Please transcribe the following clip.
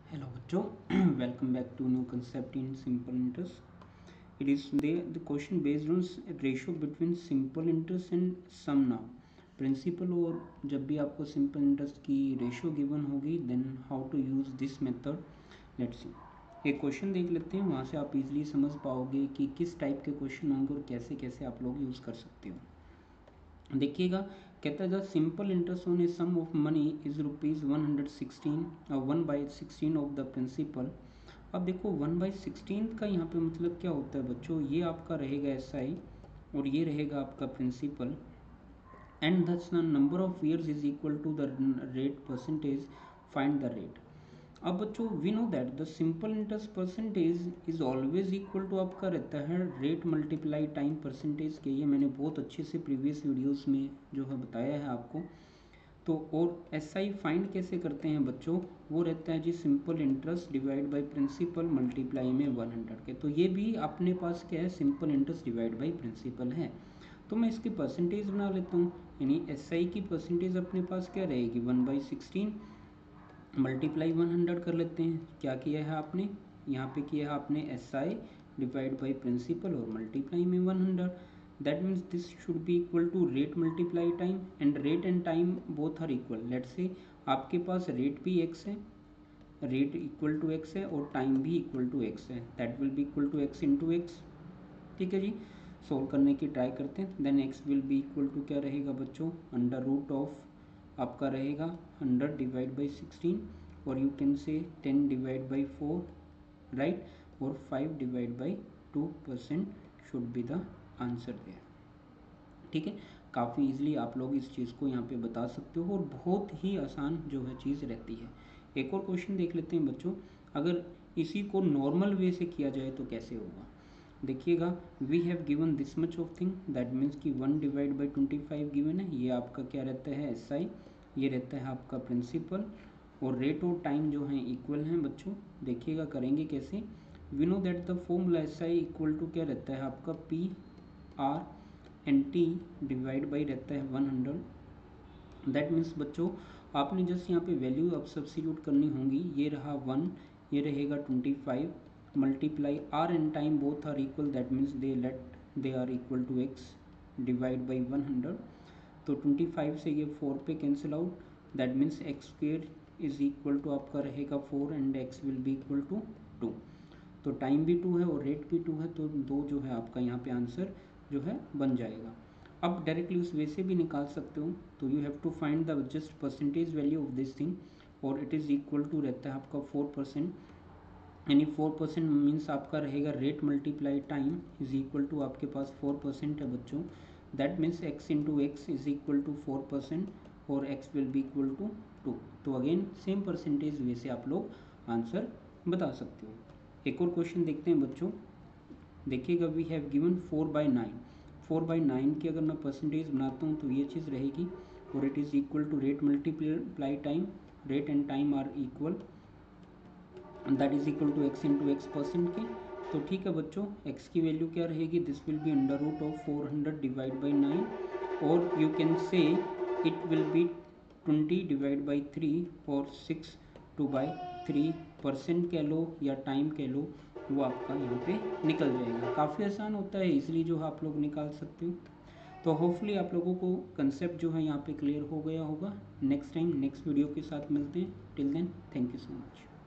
Hello बच्चों, welcome back to new concept in simple interest. It is the question based on ratio between simple interest and sum now. Principal और जब भी आपको simple interest की ratio given होगी then how to use this method. Let's see. एक question देख लेते हैं, वहाँ से आप इजीली समझ पाओगे कि किस टाइप के क्वेश्चन होंगे और कैसे कैसे आप लोग यूज़ कर सकते हो. देखिएगा, कहता है the simple interest on a sum of money is ₹116 और 1/16 ऑफ द प्रिंसिपल. अब देखो 1/16 का यहाँ पे मतलब क्या होता है बच्चों, ये आपका रहेगा SI और ये रहेगा आपका principal and the number of years is equal to the rate percentage. Find the rate. अब बच्चों we know that the simple interest percentage is always equal to आपका रहता है रेट मल्टीप्लाई टाइम परसेंटेज के. ये मैंने बहुत अच्छे से प्रीवियस वीडियोस में जो है बताया है आपको. तो और SI फाइंड कैसे करते हैं बच्चों, वो रहता है जी simple interest divide by principal multiply में 100 के. तो ये भी अपने पास क्या है, simple interest divide by principal है. तो मैं इसकी परसेंटेज बना लेता हूँ, यानी SI की परसेंटेज अपने पास क्या रहेगी 1/16 मल्टीप्लाई 100 कर लेते हैं. क्या किया है आपने, यहाँ पे किया है आपने SI डिवाइड बाई प्रिंसिपल और मल्टीप्लाई में 100. That means this should be equal to rate multiply time and rate and time both are equal. Let's say आपके पास रेट भी x है, रेट इक्वल टू x है और टाइम भी equal to x है. That will be equal to x into x. ठीक है जी, सोल्व करने की ट्राई करते हैं. Then x will be equal to क्या रहेगा बच्चों, अंडर रूट ऑफ आपका रहेगा 100 डिवाइड बाई 16 और यू कैन से 10 डिवाइड बाई 4 राइट, और 5 divide by 2% should be the answer there. ठीक है, काफ़ी इजीली आप लोग इस चीज़ को यहाँ पे बता सकते हो और बहुत ही आसान जो है चीज़ रहती है. एक और क्वेश्चन देख लेते हैं बच्चों, अगर इसी को नॉर्मल वे से किया जाए तो कैसे होगा. देखिएगा, we have given this much of thing, that means कि 1 डिवाइड बाई 25 गिवन है. ये आपका क्या रहता है SI, ये रहता है आपका प्रिंसिपल और रेट और टाइम जो है इक्वल हैं बच्चों. देखिएगा करेंगे कैसे. We know that the formula SI equal to क्या रहता है आपका PR and T divide by रहता है 100. दैट मीन्स बच्चों आपने जस्ट यहाँ पे वैल्यू अब सब्सिट्यूट करनी होंगी. ये रहा 1, ये रहेगा 25 multiply R and time both are equal. That means they are equal to x divide by 100. तो 25 से ये 4 पे cancel out. That means x square is equal to आपका रहेगा 4 and x will be equal to 2. तो time भी 2 है और रेट भी 2 है, तो 2 जो है आपका यहाँ पे आंसर जो है बन जाएगा. अब डायरेक्टली उस वे से भी निकाल सकते हो. तो you have to find the just percentage value of this thing और इट इज़ इक्वल टू रहता है आपका 4%. यानी 4% मीन्स आपका रहेगा rate multiply time is equal to आपके पास 4% है बच्चों. That means x into x is equal to 4% और x will be equal to 2. तो अगेन सेम परसेंटेज वे से आप लोग आंसर बता सकते हो. एक और क्वेश्चन देखते हैं बच्चों. देखिएगा, वी हैव गिवन 4/9. 4/9 की अगर मैं परसेंटेज बनाता हूँ तो ये चीज़ रहेगी और it is equal to rate multiply time. Rate and time are equal, that is equal to x into x percent की. तो ठीक है बच्चों, x की वैल्यू क्या रहेगी, this will be under root of 400 divide by 9 और you can say it will be 20 divide by 3 और 6 2/3% कह लो या टाइम कह लो, वो आपका यहाँ पे निकल जाएगा. काफ़ी आसान होता है, इजीली जो है आप लोग निकाल सकते हो. तो होपफुली आप लोगों को कंसेप्ट जो है यहाँ पे क्लियर हो गया होगा. नेक्स्ट टाइम नेक्स्ट वीडियो के साथ मिलते हैं. Till then thank you so much.